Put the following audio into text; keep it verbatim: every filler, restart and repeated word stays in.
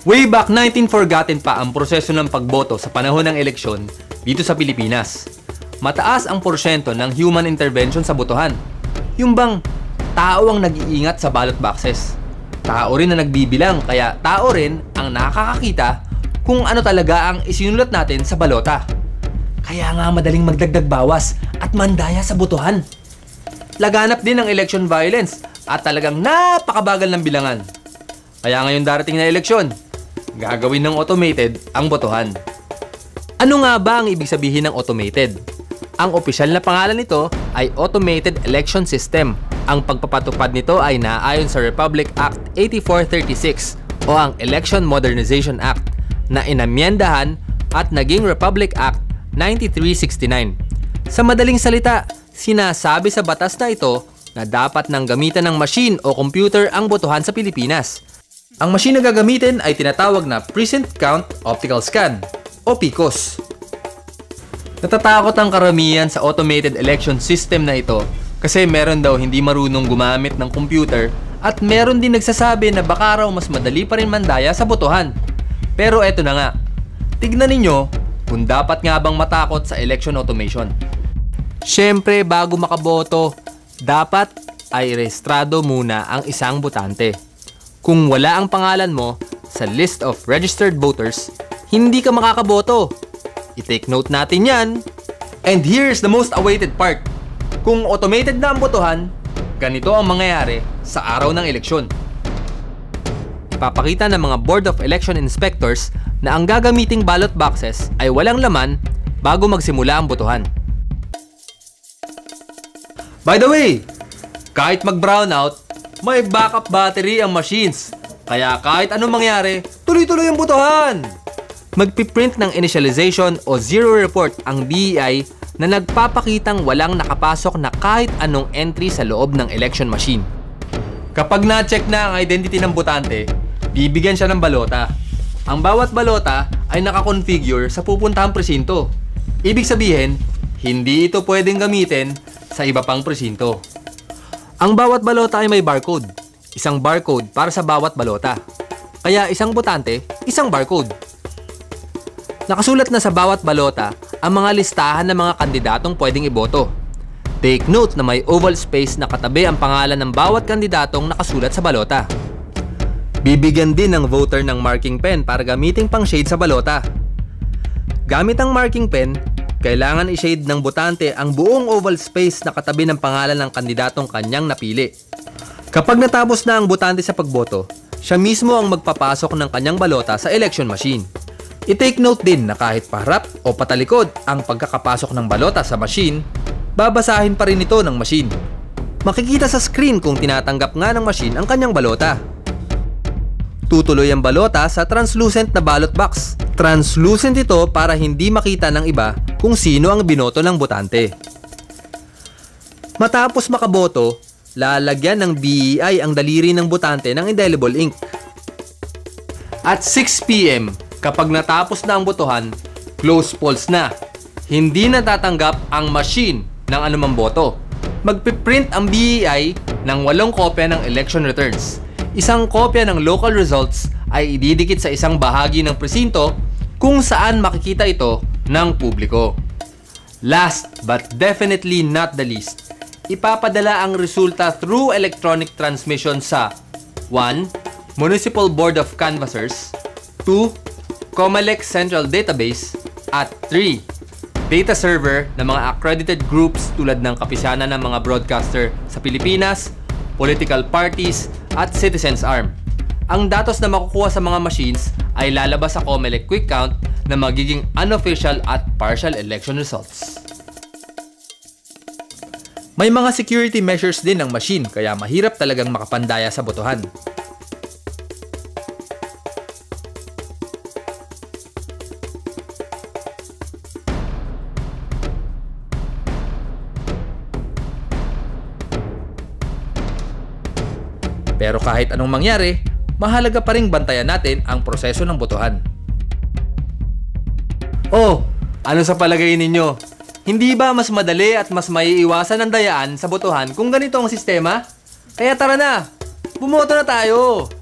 Way back nineteen forgotten pa ang proseso ng pagboto sa panahon ng eleksyon dito sa Pilipinas. Mataas ang porsyento ng human intervention sa botohan. Yung bang tao ang nag-iingat sa ballot boxes. Tao rin na nagbibilang, kaya tao rin ang nakakakita kung ano talaga ang isinulat natin sa balota. Kaya nga madaling magdagdag bawas at mandaya sa botohan. Laganap din ang election violence at talagang napakabagal ng bilangan. Kaya ngayon darating na eleksyon, gagawin ng automated ang botohan. Ano nga ba ang ibig sabihin ng automated? Ang opisyal na pangalan nito ay Automated Election System. Ang pagpapatupad nito ay naaayon sa Republic Act eighty-four thirty-six o ang Election Modernization Act na inamyendahan at naging Republic Act ninety-three sixty-nine. Sa madaling salita, sinasabi sa batas na ito na dapat nang gamitan ng machine o computer ang botohan sa Pilipinas. Ang machine na gagamitin ay tinatawag na Precinct Count Optical Scan o P C O S. Natatakot ang karamihan sa automated election system na ito kasi meron daw hindi marunong gumamit ng computer at meron din nagsasabi na baka raw mas madali pa rin mandaya sa botohan. Pero eto na nga, tignan ninyo kung dapat nga bang matakot sa election automation. Siyempre, bago makaboto, dapat ay rehistrado muna ang isang botante. Kung wala ang pangalan mo sa list of registered voters, hindi ka makakaboto. I-take note natin yan. And here's the most awaited part. Kung automated na ang botohan, ganito ang mangyayari sa araw ng eleksyon. Ipapakita ng mga Board of Election Inspectors na ang gagamiting ballot boxes ay walang laman bago magsimula ang botohan. By the way, kahit mag-brownout, may backup battery ang machines. Kaya kahit anong mangyari, tuloy-tuloy ang botohan. Magpiprint ng initialization o zero report ang D E I na nagpapakitang walang nakapasok na kahit anong entry sa loob ng election machine. Kapag na-check na ang identity ng botante, bibigyan siya ng balota. Ang bawat balota ay nakakonfigure sa pupuntahang presinto. Ibig sabihin, hindi ito pwedeng gamitin sa iba pang presinto. Ang bawat balota ay may barcode. Isang barcode para sa bawat balota. Kaya isang botante, isang barcode. Nakasulat na sa bawat balota ang mga listahan ng mga kandidatong pwedeng iboto. Take note na may oval space na katabi ang pangalan ng bawat kandidatong nakasulat sa balota. Bibigyan din ng voter ng marking pen para gamiting pang shade sa balota. Gamit ang marking pen, kailangan i-shade ng botante ang buong oval space na katabi ng pangalan ng kandidatong kanyang napili. Kapag natapos na ang botante sa pagboto, siya mismo ang magpapasok ng kanyang balota sa election machine. I-take note din na kahit paharap o patalikod ang pagkakapasok ng balota sa machine, babasahin pa rin ito ng machine. Makikita sa screen kung tinatanggap nga ng machine ang kanyang balota. Tutuloy ang balota sa translucent na ballot box. Translucent ito para hindi makita ng iba kung sino ang binoto ng botante. Matapos makaboto, lalagyan ng B E I ang daliri ng botante ng indelible ink. At six p m, kapag natapos na ang botohan, close polls na. Hindi natatanggap ang machine ng anumang boto. Magpiprint ang B E I ng walong kopya ng election returns. Isang kopya ng local results ay ididikit sa isang bahagi ng presinto kung saan makikita ito ng publiko. Last but definitely not the least, ipapadala ang resulta through electronic transmission sa one. Municipal Board of Canvassers, two. COMELEC Central Database, at three. Data server ng mga accredited groups tulad ng kapisanan ng mga broadcaster sa Pilipinas, political parties, at Citizens Arm. Ang datos na makukuha sa mga machines ay lalabas sa COMELEC Quick Count na magiging unofficial at partial election results. May mga security measures din ng machine kaya mahirap talagang makapandaya sa botohan. Pero kahit anong mangyari, mahalaga pa ring bantayan natin ang proseso ng botohan. Oh, ano sa palagay ninyo? Hindi ba mas madali at mas maiiwasan ang dayaan sa botohan kung ganito ang sistema? Kaya tara na, bumoto na tayo!